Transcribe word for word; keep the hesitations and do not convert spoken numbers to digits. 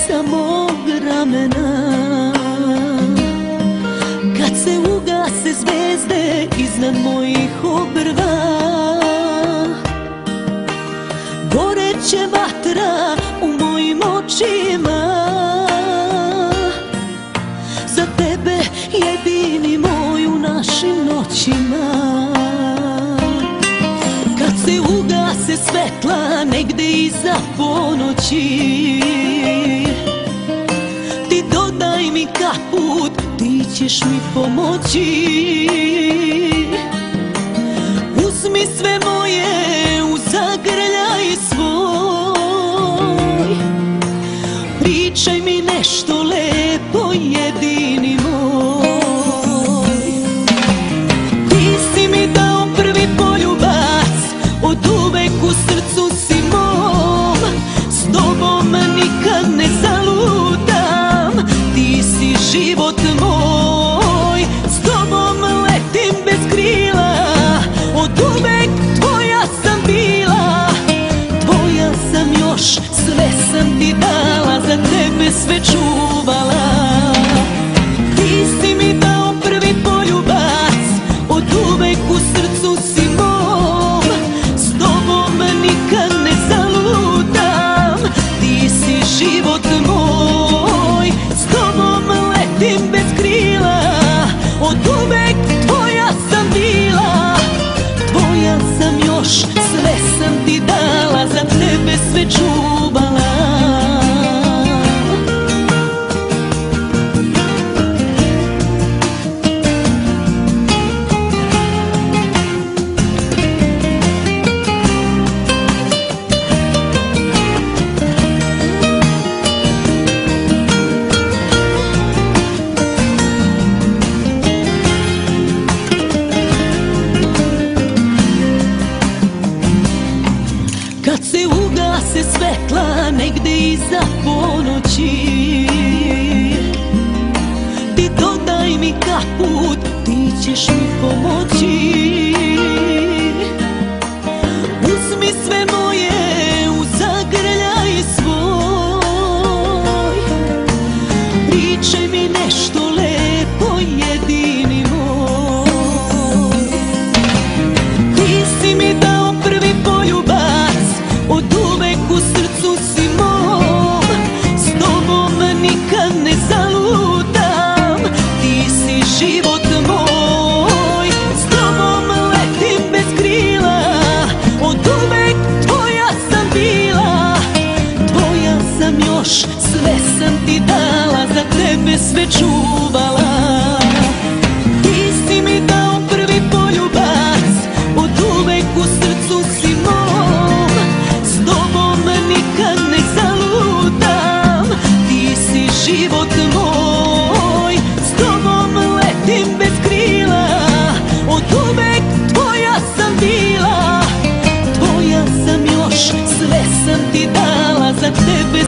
sa mog ramena. Kad se ugase zvezde iznad mojih obrva, goreće vatra u mojim očima. Za tebe jedini moj u našim noćima. Kad se ugase svetla negde iza ponoći, ti dodaj mi kaput, ti ćeš mi pomoći. Uzmi sve moje u zagrljaj svoj, pričaj mi nešto lepo, jedini moj. Ti si mi dao prvi poljubac, od uvek u srcu si mom. S tobom nikad ne zalutam, ti si život moj. S tobom letim bez krila, od uvek tvoja sam bila. Tvoja sam još, sve sam ti dala, za tebe sve čuvala. Ti si mi dao prvi poljubac, od uvek u srcu si mom. S tobom nikad ne zalutam, ti si život moj. S tobom letim bez krila, od uvek tvoja sam bila. Tvoja sam još, sve sam ti dala, za tebe sve čuvala. Kad se ugase svetla negde iza ponoći, ti dodaj mi kaput, ti ćeš mi pomoći. Uzmi sve moje u zagrljaj svoj, pričaj mi nešto lepo, jedini moj. Ti si mi dao prvi poljubac, od uvek u srcu si mom. S tobom nikad ne zalutam, ti si život moj. S tobom letim bez krila, od uvek tvoja sam bila. Tvoja sam još, sve sam ti dala, za tebe sve čuvala.